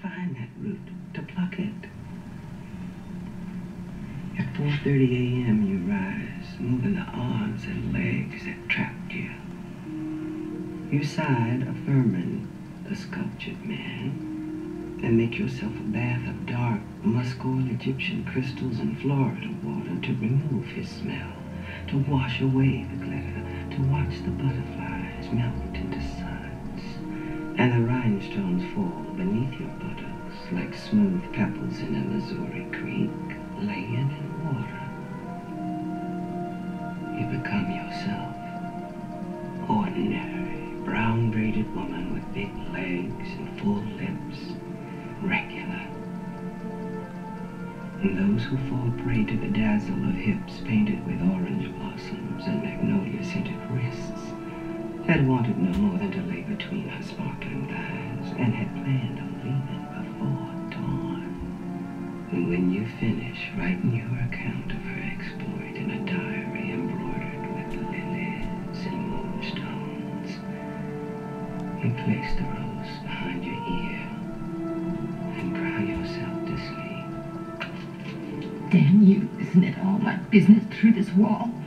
find that root, to pluck it. At 4:30 a.m. you rise, moving the arms and legs that trapped you. You side affirming the sculptured man, and make yourself a bath of dark, musk-oil Egyptian crystals and Florida water to remove his smell, to wash away the glitter, to watch the butterflies melt into suds, and the rhinestones fall beneath your buttocks like smooth pebbles in a Missouri creek, laying in water. You become yourself, ordinary, brown-braided woman with big legs and full lips, regular. And those who fall prey to the dazzle of hips painted with orange blossoms and magnolia-scented wrists had wanted no more than to lay between her sparkling thighs and had planned on leaving before dawn. And when you finish writing your account of her exploit in a diary embroidered with lilies and moonstones, you place the rose behind your ear and cry yourself to sleep. Damn you, isn't it all my business through this wall?